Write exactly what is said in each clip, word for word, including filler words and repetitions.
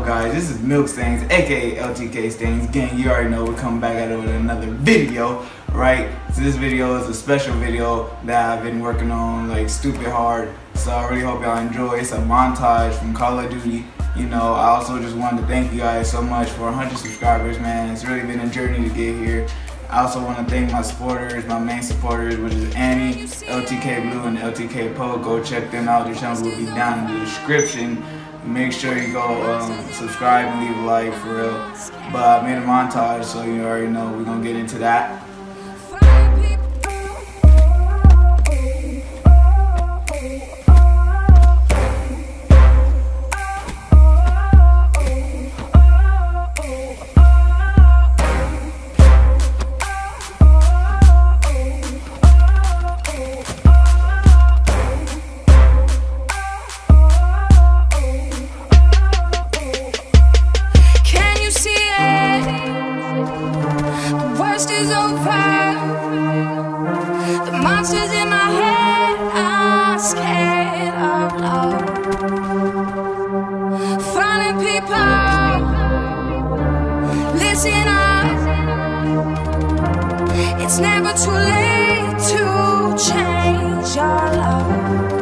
guys? This is Milk Stains, aka L T K Stains. Gang, you already know we're coming back at it with another video, right? So this video is a special video that I've been working on like stupid hard. So I really hope y'all enjoy. It's a montage from Call of Duty. You know, I also just wanted to thank you guys so much for one hundred subscribers, man. It's really been a journey to get here. I also want to thank my supporters, my main supporters, which is Annie, L T K Blue, and L T K Po. Go check them out. Their channels will be down in the description. Make sure you go um, subscribe and leave a like for real. But I made a montage, so you already know we're gonna get into that. Is over. The monsters in my head are scared of love. Funny people, listen up. It's never too late to change your love.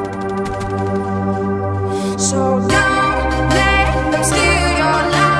So don't let them steal your life.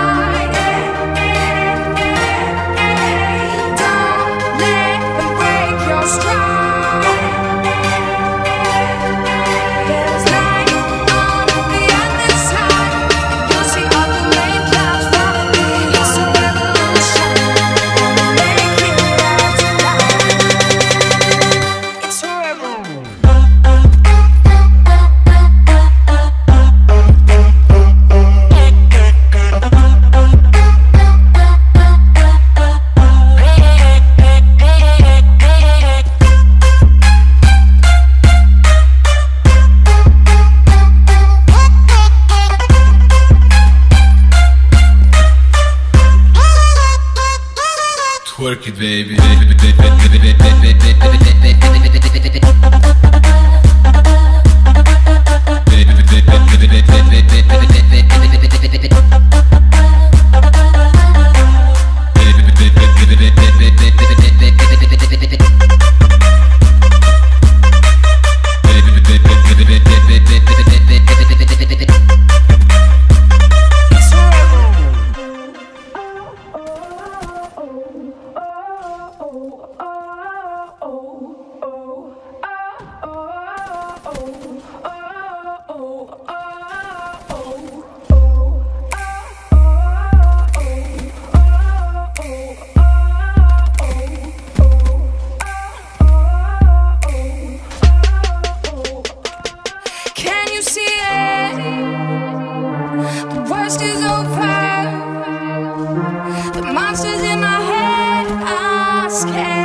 Work it, baby. Is over. The monsters in my head are scared.